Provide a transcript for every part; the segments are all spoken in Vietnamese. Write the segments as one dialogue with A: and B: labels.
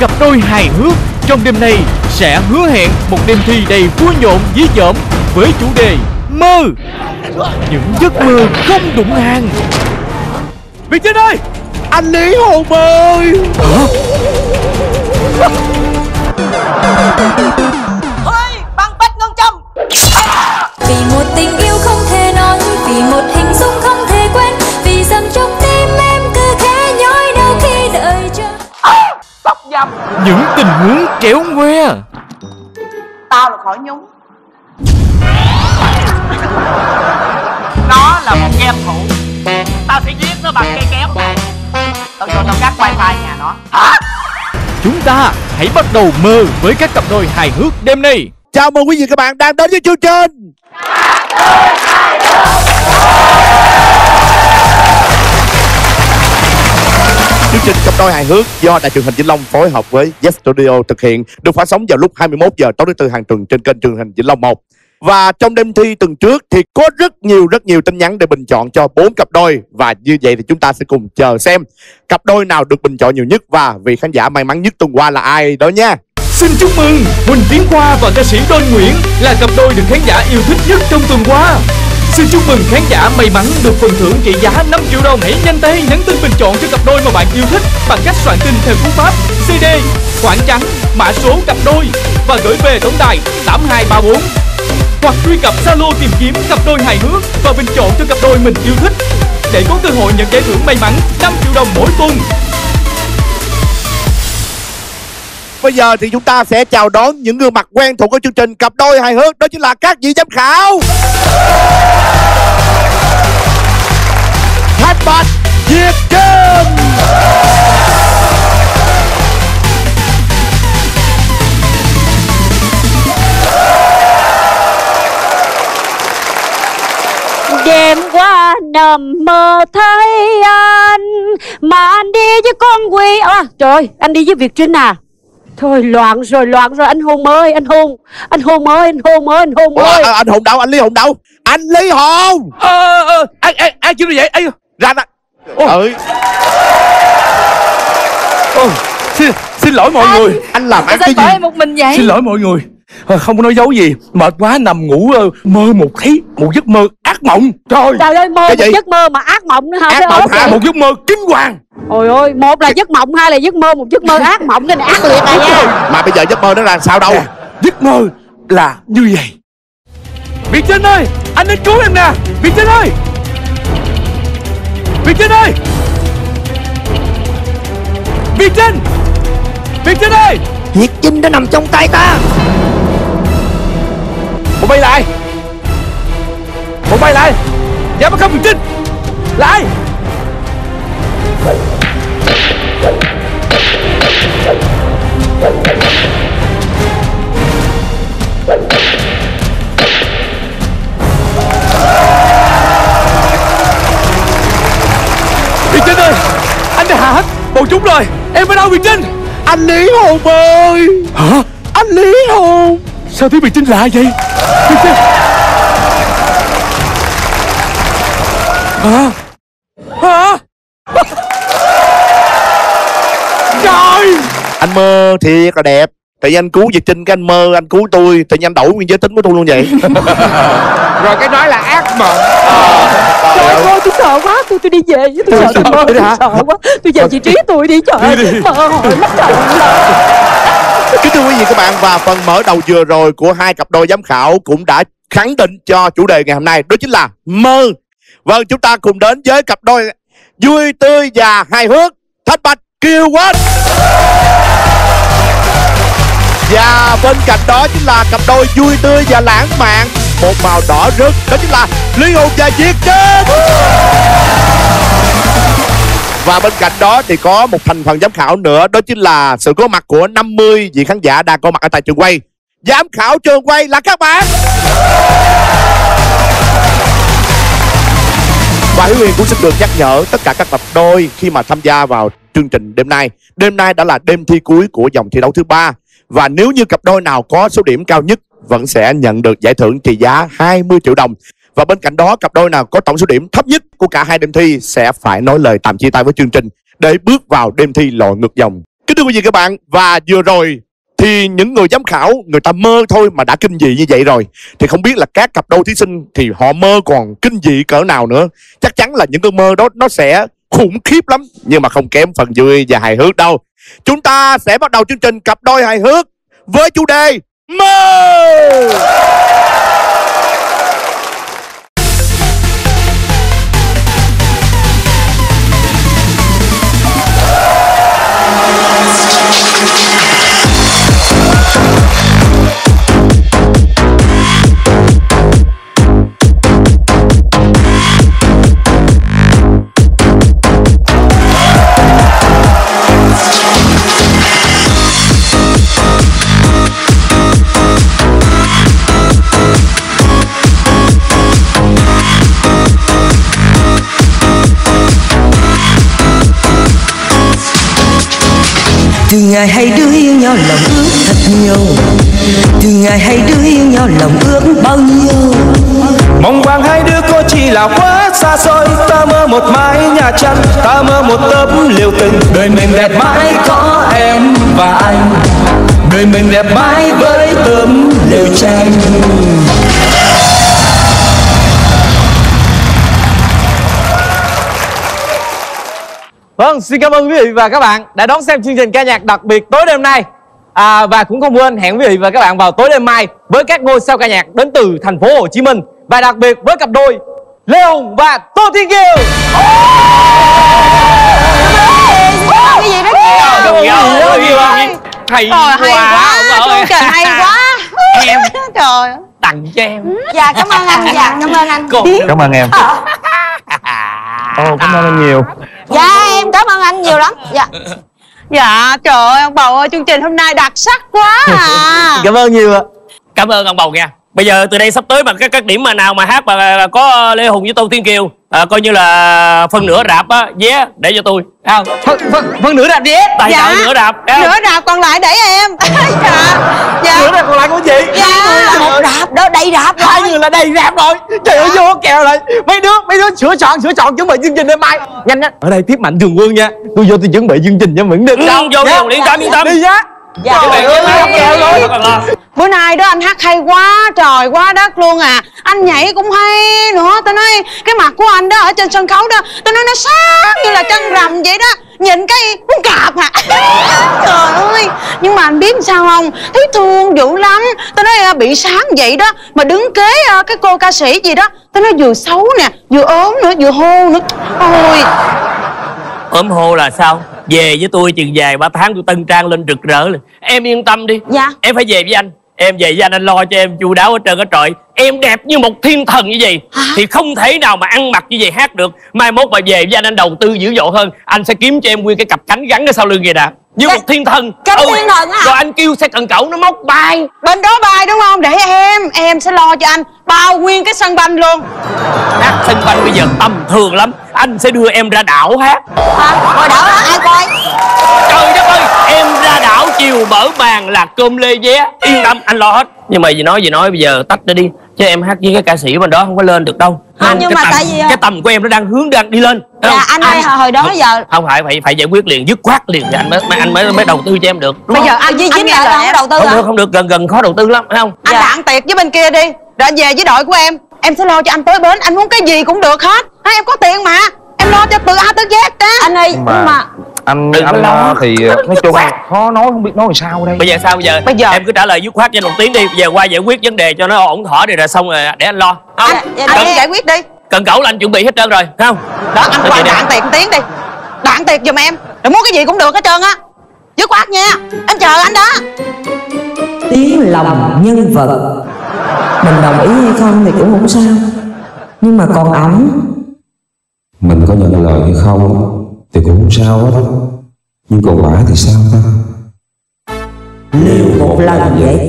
A: cặp đôi hài hước trong đêm nay sẽ hứa hẹn một đêm thi đầy vui nhộn dí dỏm với chủ đề mơ. Những giấc mơ không đụng hàng. Việt Trinh ơi, anh Lý Hồn ơi.
B: Ôi, băng bách ngân châm.
C: Vì một tình yêu không thể nói, vì một hình dung không thể quên, vì rằng trong tim em cứ khẽ nhói đau khi đợi chờ.
B: Tóc dầm.
A: Những tình huống kéo ngoe.
B: Tao là khỏi nhúng. Nó là một game thủ. Tao sẽ giết nó bằng cây kéo này. Tao cho tao cắt wifi nhà nó. Hả?
A: Chúng ta hãy bắt đầu mơ với các cặp đôi hài hước đêm nay.
D: Chào mừng quý vị các bạn đang đến với chương trình Cặp đôi hài hước do Đài truyền hình Vĩnh Long phối hợp với Yes Studio thực hiện, được phát sóng vào lúc 21 giờ tối thứ Tư hàng tuần trên kênh truyền hình Vĩnh Long 1. Và trong đêm thi tuần trước thì có rất nhiều tin nhắn để bình chọn cho 4 cặp đôi, và như vậy thì chúng ta sẽ cùng chờ xem cặp đôi nào được bình chọn nhiều nhất và vị khán giả may mắn nhất tuần qua là ai đó nha.
A: Xin chúc mừng Huỳnh Tiến Khoa và ca sĩ Don Nguyễn là cặp đôi được khán giả yêu thích nhất trong tuần qua. Xin chúc mừng khán giả may mắn được phần thưởng trị giá 5 triệu đồng. Hãy nhanh tay nhắn tin bình chọn cho cặp đôi mà bạn yêu thích bằng cách soạn tin theo cú pháp CD, khoảng trắng, mã số cặp đôi và gửi về tổng đài 8234. Hoặc truy cập Zalo tìm kiếm cặp đôi hài hước và bình chọn cho cặp đôi mình yêu thích để có cơ hội nhận giải thưởng may mắn 5 triệu đồng mỗi tuần.
D: Bây giờ thì chúng ta sẽ chào đón những gương mặt quen thuộc của chương trình Cặp đôi hài hước, đó chính là các vị giám khảo Thanh Bạch, Việt Trinh.
E: Đêm qua nằm mơ thấy anh, mà anh đi với con Quy. Trời, anh đi với Việt Trinh à? Thôi loạn rồi anh Hùng ơi, anh Hùng ơi.
D: Anh Hùng đâu? Anh Lý Hùng đâu? Anh Lý Hùng.
A: Ai chưa vậy?
D: Ra nè.
F: Xin lỗi mọi người.
D: Anh làm ăn cái gì?
E: Em một mình vậy?
F: Xin lỗi mọi người. Không có nói dấu gì. Mệt quá nằm ngủ mơ một giấc mơ ác mộng.
E: Trời ơi, mơ một giấc mơ mà ác mộng nữa hả?
D: Ác mộng hả?
F: Một giấc mơ kinh hoàng.
E: Ôi ơi, một là giấc mộng, hai là giấc mơ, một giấc mơ ác mộng. Cái này ác liệt à nha.
D: Mà bây giờ giấc mơ nó là sao đâu?
F: Giấc mơ là như vậy.
A: Việt Trinh ơi, anh đến cứu em nè. Việt Trinh ơi. Việt Trinh ơi. Việt Trinh. Việt Trinh ơi.
D: Việt Trinh đã nằm trong tay ta.
A: Một bay lại. Dám bắt cóc Việt Trinh. Lại. Việt Trinh ơi, anh đã hạ hết bọn chúng rồi. Em ở đâu Việt Trinh?
D: Anh Lý Hùng ơi.
F: Hả?
D: Anh Lý Hùng.
F: Sao tiếng Việt Trinh lạ vậy? Việt Trinh. Hả?
D: Trời. Anh mơ thiệt là đẹp. Tại vì anh cứu Việt Trinh, cái anh mơ anh cứu tôi. Tại vì anh đổi nguyên giới tính của tôi luôn vậy.
A: Rồi cái nói là ác mộng.
E: Trời ơi, tôi sợ quá, tôi đi về. Tôi sợ tôi mơ, tôi sợ quá. Tôi về vị trí tôi đi, trời ơi. Mơ hồi mất trời.
D: Kính thưa quý vị các bạn, và phần mở đầu vừa rồi của hai cặp đôi giám khảo cũng đã khẳng định cho chủ đề ngày hôm nay, đó chính là mơ. Vâng, chúng ta cùng đến với cặp đôi vui tươi và hài hước Thanh Bạch, Kiều Quỳnh. Và bên cạnh đó chính là cặp đôi vui tươi và lãng mạn, một màu đỏ rực, đó chính là Lý Hùng và Việt Trinh. Và bên cạnh đó thì có một thành phần giám khảo nữa, đó chính là sự có mặt của 50 vị khán giả đang có mặt ở tại trường quay. Giám khảo trường quay là các bạn. Và Hiếu Huyền cũng xin được nhắc nhở tất cả các cặp đôi khi mà tham gia vào chương trình đêm nay. Đêm nay đã là đêm thi cuối của vòng thi đấu thứ 3. Và nếu như cặp đôi nào có số điểm cao nhất vẫn sẽ nhận được giải thưởng trị giá 20 triệu đồng. Và bên cạnh đó, cặp đôi nào có tổng số điểm thấp nhất của cả hai đêm thi sẽ phải nói lời tạm chia tay với chương trình để bước vào đêm thi lội ngược dòng Kính thưa quý vị các bạn, và vừa rồi thì những người giám khảo người ta mơ thôi mà đã kinh dị như vậy rồi, thì không biết là các cặp đôi thí sinh thì họ mơ còn kinh dị cỡ nào nữa. Chắc chắn là những cơn mơ đó nó sẽ khủng khiếp lắm, nhưng mà không kém phần vui và hài hước đâu. Chúng ta sẽ bắt đầu chương trình cặp đôi hài hước với chủ đề mơ.
G: Từ ngày hai đứa yêu nhau lòng ước thật nhiều, từ ngày hai đứa yêu nhau lòng ước bao nhiêu.
H: Mong rằng hai đứa có chỉ là quá xa xôi. Ta mơ một mái nhà tranh, ta mơ một tấm liều tình. Đời mình đẹp mãi có em và anh, đời mình đẹp mãi với tấm liều tranh.
I: Vâng, xin cảm ơn quý vị và các bạn đã đón xem chương trình ca nhạc đặc biệt tối đêm nay. Và cũng không quên hẹn quý vị và các bạn vào tối đêm mai với các ngôi sao ca nhạc đến từ thành phố Hồ Chí Minh, và đặc biệt với cặp đôi Lê Hùng và Tô Thiên Kiều.
E: Cái gì đó kìa.
I: Hay
E: quá, chương trình hay quá.
I: Em
E: Trời,
I: tặng cho em.
E: dạ cảm ơn anh, dạ cảm ơn anh.
F: Cảm ơn em. Cảm ơn em nhiều.
E: Dạ em cảm ơn anh nhiều lắm. Dạ. Dạ trời ơi ông bầu ơi, chương trình hôm nay đặc sắc quá à.
I: Cảm ơn nhiều ạ.
B: Cảm ơn ông bầu nha. Bây giờ từ đây sắp tới mà các điểm mà nào mà hát mà có Lê Hùng với Tô Thiên Kiều, coi như là phân nửa rạp á, vé để cho tôi.
I: Phân nửa rạp vé.
B: Tài trợ nửa rạp.
E: Nửa rạp còn lại để em. Dạ.
I: Nửa rạp còn lại của chị.
E: Dạ. Một rạp đó, đầy rạp rồi.
I: Hai người là đầy rạp rồi. Trời ơi vô kèo lại. Mấy đứa sửa chọn chuẩn bị chương trình đêm mai. Nhanh á. Ở đây tiếp Mạnh Thường Quân nha. Tôi vô tôi chuẩn bị chương trình cho Mẫn được đâu.
B: Vô Lê Hùng yên tâm.
I: Đi nhá.
E: Dạ. Bữa nay đó anh hát hay quá trời quá đất luôn à. Anh nhảy cũng hay nữa. Tao nói cái mặt của anh đó ở trên sân khấu đó, tao nói nó sáng như là trăng rằm vậy đó. Nhìn cái muốn cạp hả. Trời ơi. Nhưng mà anh biết sao không, thấy thương dữ lắm. Tao nói bị sáng vậy đó mà đứng kế cái cô ca sĩ gì đó, tao nói vừa xấu nè, vừa ốm nữa, vừa hô nữa. Ôi.
B: Ốm hô là sao? Về với tôi chừng vài 3 tháng tôi tân trang lên rực rỡ liền. Em yên tâm đi.
E: Dạ.
B: Em phải về với anh. Em về với anh lo cho em chu đáo hết trơn hết trọi. Em đẹp như một thiên thần như vậy thì không thể nào mà ăn mặc như vậy hát được. Mai mốt mà về với anh đầu tư dữ dội hơn. Anh sẽ kiếm cho em nguyên cái cặp cánh gắn ở sau lưng vậy nè, như một thiên thần.
E: Cánh thiên thần hả?
B: Rồi anh kêu xe cần cẩu nó móc bay
E: bên đó bay đúng không? Để em sẽ lo cho anh bao nguyên cái sân banh luôn.
B: Hát sân banh bây giờ tầm thường lắm. Anh sẽ đưa em ra đảo hát.
E: Hả? Rồi đảo hát ai coi?
B: Trời đất ơi, em ra đảo chiều mở màn là cơm lê vé. Yên tâm, anh lo hết. Nhưng mà gì nói bây giờ tách ra đi, chứ em hát với cái ca sĩ bên đó không có lên được đâu.
E: Không, nhưng mà tại vì
B: cái tầm của em nó đang đi lên.
E: Dạ anh ơi, hồi đó giờ
B: không phải giải quyết liền, dứt khoát liền thì anh mới đầu tư cho em được.
E: Bây giờ anh với dính lại là không đầu tư à?
B: Không được, gần khó đầu tư lắm, phải không?
E: Anh đạn tiệc với bên kia đi, rồi anh về với đội của em sẽ lo cho anh tới bến. Anh muốn cái gì cũng được hết. Em có tiền mà, em lo cho từ A tới Z đó. Anh ơi, nhưng mà
F: anh thì nói chung khó nói, không biết nói làm sao đây.
B: Bây giờ sao bây giờ em cứ trả lời dứt khoát cho anh một tiếng đi. Bây giờ qua giải quyết vấn đề cho nó ổn thỏa rồi xong rồi để anh lo.
E: Anh giải quyết đi.
B: Cần cẩu là anh chuẩn bị hết trơn rồi, phải không?
E: Đó, anh qua đạn tiệc một tiếng đi. Đạn tiệc giùm em, rồi muốn cái gì cũng được hết trơn á. Dứt khoát nha, em chờ anh đó.
G: Tiếng lòng nhân vật, mình đồng ý hay không thì cũng không sao, nhưng mà còn ổng,
J: mình có nhận lời hay không thì cũng không sao hết, nhưng còn bả thì sao ta?
G: liều một lần vậy.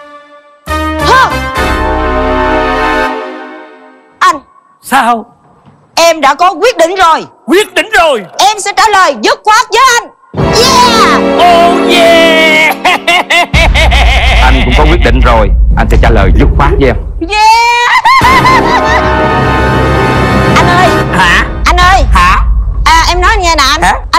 E: Anh
B: sao?
E: Em đã có quyết định rồi.
B: Quyết định rồi?
E: Em sẽ trả lời dứt khoát với anh. Yeah.
B: Oh yeah.
F: Anh cũng có quyết định rồi, anh sẽ trả lời dứt khoát với em.
E: Yeah. Anh ơi.
B: Hả?
E: Anh ơi.
B: Hả?
E: Em nói nghe nè anh. Hả? Anh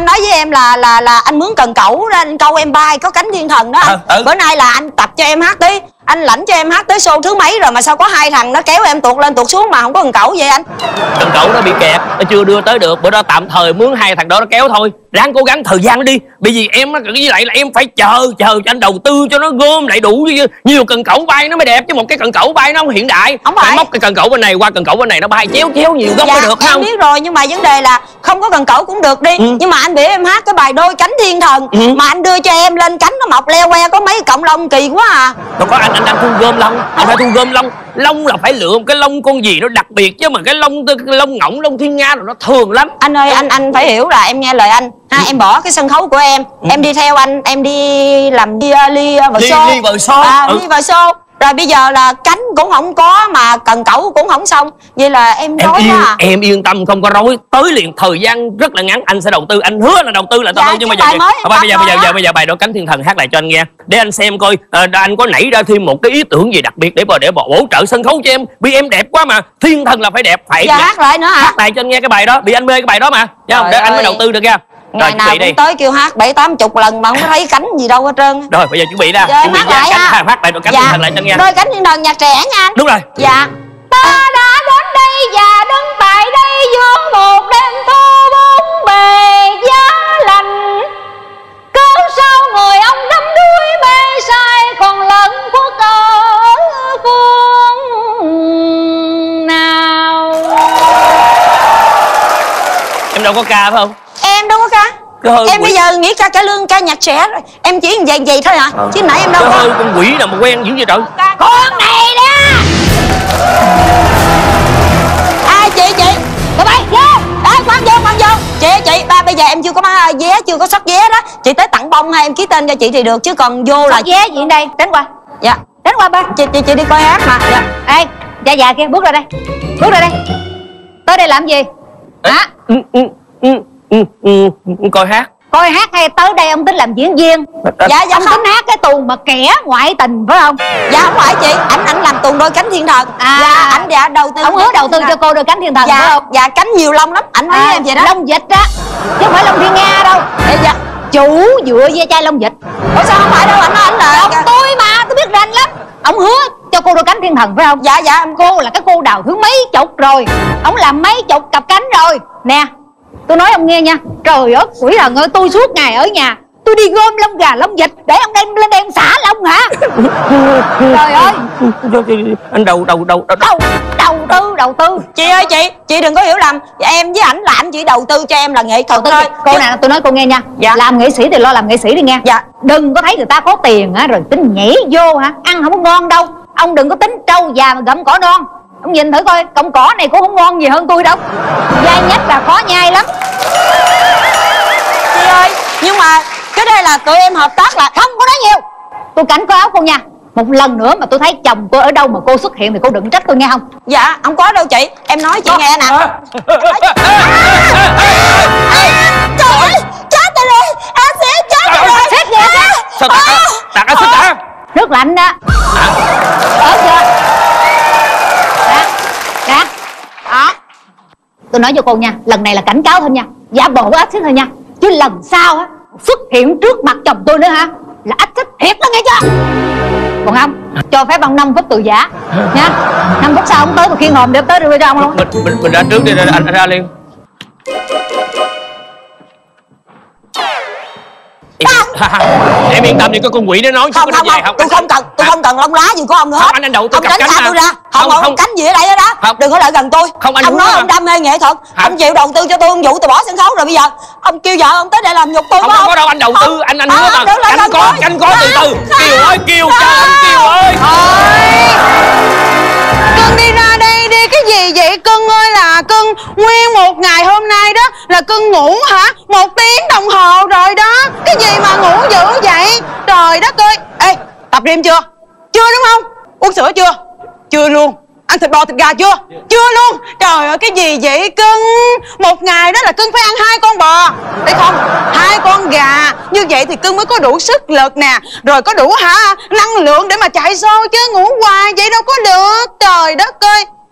K: nói với em là anh mướn cần cẩu ra anh câu em bay có cánh thiên thần đó anh. Bữa nay là anh tập cho em hát tí, anh lãnh cho em hát tới show thứ mấy rồi mà sao có hai thằng nó kéo em tuột lên tuột xuống mà không có cần cẩu vậy anh?
B: Cần cẩu nó bị kẹt, nó chưa đưa tới được, bữa đó tạm thời mướn hai thằng đó nó kéo thôi. Ráng cố gắng thời gian nó đi, bởi vì em với lại là em phải chờ cho anh đầu tư cho nó gom lại đủ nhiều cần cẩu bay nó mới đẹp, chứ một cái cần cẩu bay nó không hiện đại.
K: Không phải
B: móc cái cần cẩu bên này qua cần cẩu bên này nó bay chéo nhiều góc mới được
K: em
B: không?
K: biết rồi, nhưng mà vấn đề là không có cần cẩu cũng được đi. Nhưng mà anh biểu em hát cái bài Đôi Cánh Thiên Thần mà anh đưa cho em lên cánh nó mọc leo que có mấy cọng lông kỳ quá à.
B: Đâu có, anh đang thu gom lông, anh phải thu gom lông. Lông là phải lựa một cái lông con gì nó đặc biệt, chứ mà cái lông ngỗng, lông thiên nga rồi nó thường lắm.
K: Anh ơi, anh phải hiểu là em nghe lời anh ha. Em bỏ cái sân khấu của em đi theo anh, em đi làm ly vợ show. Rồi bây giờ là cánh cũng không có mà cần cẩu cũng không xong, vậy là em rối quá à.
B: Em yên tâm, không có rối, tới liền, thời gian rất là ngắn, anh sẽ đầu tư, anh hứa là đầu tư là nhưng mà bây giờ bài Đôi Cánh Thiên Thần hát lại cho anh nghe để anh xem coi anh có nảy ra thêm một cái ý tưởng gì đặc biệt để bổ trợ sân khấu cho em, vì em đẹp quá mà, thiên thần là phải đẹp, phải
K: hát lại nữa hả?
B: Hát lại cho anh nghe cái bài đó, vì anh mê cái bài đó mà, để anh mới đầu tư được nha.
K: Ngày nào cũng tới kêu hát 7-80 lần mà không có thấy cánh gì đâu hết trơn.
B: Rồi bây giờ chuẩn bị ra,
K: chuẩn bị
B: hát lại Đôi Cánh Thiên Thần lại cho nghe.
K: Đôi Cánh Thiên Thần nhạc trẻ nha anh.
B: Đúng rồi.
K: Dạ. Ta đã đến đây và đứng tại đây giữa một đêm thu bốn bề giá lạnh. Cớ sao người ông đắm đuối mê say còn lẫn khuất ở phương nào.
B: Em đâu có ca phải không?
K: Em đâu có ca. Em bây giờ nghĩ ca cải lương, ca nhạc trẻ rồi. Em chỉ vậy thôi hả? Chứ nãy em đâu có.
B: Con quỷ nào mà quen dữ vậy trời.
K: Con này đó. Chị tụi bay vô. Khoan vô. Chị ba bây giờ em chưa có vé, chưa có sắp vé đó. Chị tới tặng bông hay em ký tên cho chị thì được, chứ còn vô là
E: vé gì đây? Đến qua.
K: Dạ.
E: Đến qua ba.
K: Chị đi coi hát mà. Dạ.
E: Ê, già kia bước ra đây. Bước ra đây. Tới đây làm gì? Hả?
B: Coi hát.
E: Coi hát hay tới đây ông tính làm diễn viên?
K: Dạ
E: ông tính hát cái tuồng mà kẻ ngoại tình phải không?
K: Dạ không phải chị, ảnh làm tuồng Đôi Cánh Thiên Thần. Dạ ảnh đầu tư.
E: Ông hứa đầu tư cho cô Đôi Cánh Thiên Thần phải không?
K: Dạ cánh nhiều lông lắm, ảnh nói với em vậy đó.
E: Lông vịt á, chứ không phải lông thiên nga đâu.
K: Dạ.
E: Chủ dựa ve chai lông vịt.
K: Ủa sao không phải đâu, ảnh nói ảnh là
E: ông tôi mà, tôi biết rành lắm. Ông hứa cho cô Đôi Cánh Thiên Thần phải không?
K: Dạ.
E: Cô là cái cô đào thứ mấy chục rồi, ông làm mấy chục cặp cánh rồi nè. Tôi nói ông nghe nha, trời ơi quỷ thần ơi, tôi suốt ngày ở nhà tôi đi gom lông gà lông vịt để ông đem lên đây xả lông hả? Trời ơi.
B: Anh đầu tư.
K: Chị ơi chị đừng có hiểu lầm, em với ảnh là ảnh chỉ đầu tư cho em là nghệ thuật thôi.
E: Cô nè, tôi nói cô nghe nha. Dạ. Làm nghệ sĩ thì lo làm nghệ sĩ đi nghe.
K: Dạ.
E: Đừng có thấy người ta có tiền á rồi tính nhảy vô hả, ăn không có ngon đâu. Ông đừng có tính trâu già mà gặm cỏ non. Ông nhìn thử coi, cọng cỏ này cũng không ngon gì hơn tôi đâu. Dai nhách là khó nhai lắm.
K: Chị ơi, nhưng mà cái đây là tụi em hợp tác là
E: không có nói nhiều. Tôi cảnh có áo cô nha. Một lần nữa mà tôi thấy chồng tôi ở đâu mà cô xuất hiện thì cô đừng trách tôi nghe không?
K: Dạ, không có đâu chị. Em nói chị nghe nè. Trời ơi, chết tôi rồi. Axit chết tôi rồi.
E: Axit gì hả?
B: Sao tạt axit hả?
E: Nước lạnh đó. Ở chưa? Đó. Tôi nói cho cô nha, lần này là cảnh cáo thôi nha, giả bộ axit thôi nha, chứ lần sau á xuất hiện trước mặt chồng tôi nữa hả là axit thiệt đó nghe chưa? Còn không cho phép ông 5 phút từ giả nha. 5 phút sau ông tới tôi khiêng hòm để tới đưa cho ông luôn.
B: Mình ra trước đi, anh ra liền. Em yên tâm đi, cái con quỷ nó nói chứ
K: không, tôi không cần lông lá gì của ông nữa hết.
B: Anh đầu tư cặp cánh
K: tôi ra. Không cánh gì ở đây đó. Đừng có lại gần tôi. Ông nói ông đam mê nghệ thuật, ông chịu đầu tư cho tôi, ông dụ tôi bỏ sân khấu rồi bây giờ ông kêu vợ ông tới để làm nhục tôi.
B: Không có đâu, anh đầu tư, anh hứa mà. Cánh có từ từ. Kiều ơi, Kiều cho anh, Kiều ơi.
L: Cưng đi ra đây đi, cái gì vậy cưng ơi? Là cưng nguyên một ngày hôm nay đó là cưng ngủ hả? 1 tiếng đồng hồ rồi đó. Cái gì mà ngủ dữ vậy? Trời đất ơi. Ê, tập gym chưa? Chưa đúng không? Uống sữa chưa? Chưa luôn. Ăn thịt bò thịt gà chưa? Chưa luôn. Trời ơi, cái gì vậy cưng? Một ngày đó là cưng phải ăn 2 con bò, thấy không? 2 con gà. Như vậy thì cưng mới có đủ sức lực nè, rồi có đủ năng lượng để mà chạy show chứ. Ngủ hoài vậy đâu có được. Trời đất ơi.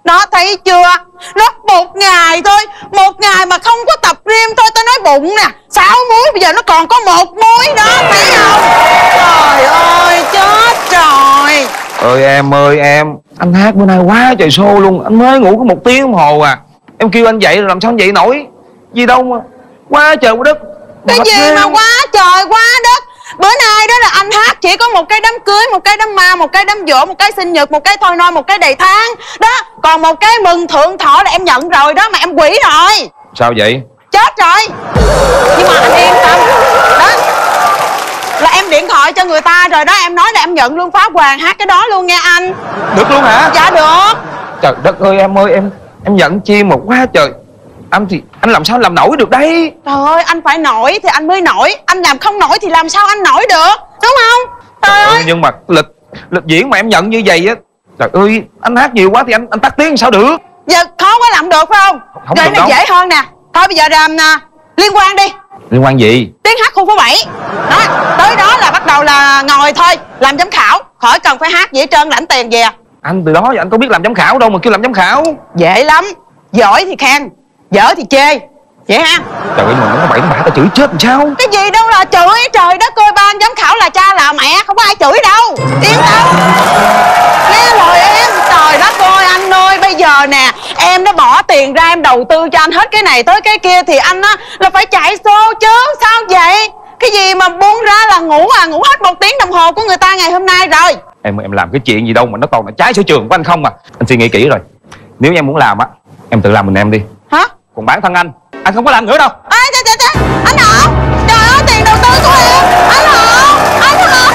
L: Nó thấy chưa? Nó một ngày thôi, một ngày mà không có tập gym thôi, tao nói bụng nè 6 múi, bây giờ nó còn có 1 múi đó, thấy không? Trời ơi, chết rồi.
J: Em ơi em, anh hát bữa nay quá trời show luôn. Anh mới ngủ có 1 tiếng đồng hồ à. Em kêu anh dậy rồi làm sao anh dậy nổi. Gì đâu mà quá trời quá đất.
L: Cái gì mà quá trời quá đất. Bữa nay đó là anh hát chỉ có một cái đám cưới, một cái đám ma, một cái đám giỗ, một cái sinh nhật, một cái thôi nôi, một cái đầy tháng đó. Còn một cái mừng thượng thọ là em nhận rồi đó, mà em quỷ rồi.
J: Sao vậy?
L: Chết rồi. Nhưng mà anh yên tâm đó, là em điện thoại cho người ta rồi đó. Em nói là em nhận luôn Pháp Hoàng hát cái đó luôn nha anh.
J: Được luôn hả?
L: Dạ được.
J: Trời đất ơi em ơi, em giận chi mà quá trời. Anh thì anh làm sao làm nổi được đấy.
L: Trời ơi, anh phải nổi thì anh mới nổi. Anh làm không nổi thì làm sao anh nổi được, đúng không? Trời ơi.
J: Nhưng mà lịch diễn mà em nhận như vậy á, trời ơi, anh hát nhiều quá thì anh tắt tiếng sao được.
L: Giờ khó quá làm được phải không?
J: Không
L: rồi
J: được
L: nó
J: đâu.
L: dễ hơn nè. Thôi bây giờ làm liên quan đi.
J: Liên quan gì?
L: Tiếng hát khu phố 7 đó. Tới đó là bắt đầu là ngồi thôi, làm giám khảo, khỏi cần phải hát gì hết trơn, lãnh tiền về.
J: Anh từ đó giờ anh có biết làm giám khảo đâu mà kêu làm giám khảo.
L: Dễ lắm, giỏi thì khen, dở thì chê, vậy ha.
J: Trời ơi, mà nó bậy nó bạ tao chửi chết làm sao.
L: Cái gì đâu là chửi, trời đất ơi, ban giám khảo là cha là mẹ, không có ai chửi đâu. Yên tâm. Nghe lời em, trời đất ơi anh ơi, bây giờ nè, em đã bỏ tiền ra em đầu tư cho anh hết cái này tới cái kia thì anh á là phải chạy show chứ, sao vậy? Cái gì mà buông ra là ngủ ngủ hết 1 tiếng đồng hồ của người ta ngày hôm nay rồi.
J: Em làm cái chuyện gì đâu mà nó toàn là trái sở trường của anh không à. Anh suy nghĩ kỹ rồi, nếu như em muốn làm á, em tự làm mình em đi.
L: Hả?
J: Còn bản thân anh không có làm nữa đâu.
L: Ê, anh Hậu, trời ơi, tiền đầu tư của em. Anh Hậu, anh Hậu.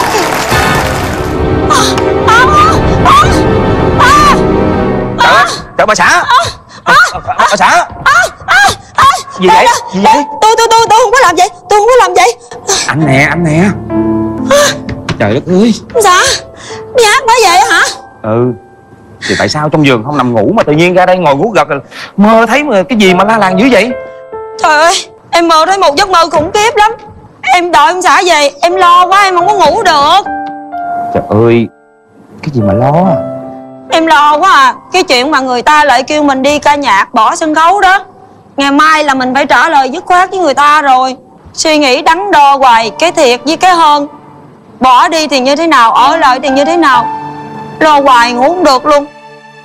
J: Trời bà xã. Bà xã. Gì vậy? Gì vậy?
K: Tôi không có làm vậy, tôi không có làm vậy.
J: Anh nè. Trời đất ơi.
K: Dạ, đi hát nói vậy hả?
J: Ừ. Thì tại sao trong giường không nằm ngủ mà tự nhiên ra đây ngồi ngủ gật, mơ thấy mà cái gì mà la làng dữ vậy?
K: Trời ơi, em mơ thấy một giấc mơ khủng khiếp lắm. Em đợi ông xã về, em lo quá em không có ngủ được.
J: Trời ơi, cái gì mà lo?
K: Em lo quá à. Cái chuyện mà người ta lại kêu mình đi ca nhạc bỏ sân khấu đó, ngày mai là mình phải trả lời dứt khoát với người ta rồi. Suy nghĩ đắn đo hoài, cái thiệt với cái hơn. Bỏ đi thì như thế nào, ở lại thì như thế nào. Lo hoài ngủ không được luôn.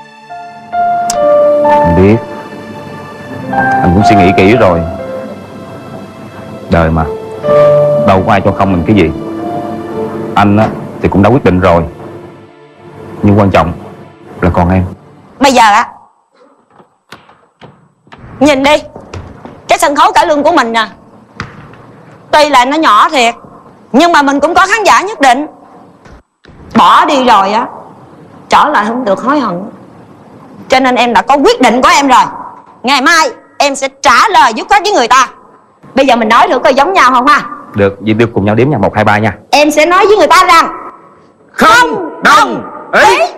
J: Anh biết. Anh cũng suy nghĩ kỹ rồi. Đời mà, đâu có ai cho không mình cái gì. Anh á thì cũng đã quyết định rồi, nhưng quan trọng là còn em.
K: Bây giờ á, nhìn đi, cái sân khấu cải lương của mình nè, tuy là nó nhỏ thiệt, nhưng mà mình cũng có khán giả nhất định. Bỏ đi rồi á, trở lại không được hối hận. Cho nên em đã có quyết định của em rồi. Ngày mai em sẽ trả lời dứt khoát với người ta. Bây giờ mình nói thử coi giống nhau không ha?
J: Được, vậy đưa cùng nhau đếm nha, 1, 2, 3 nha.
K: Em sẽ nói với người ta rằng
J: không đồng ý.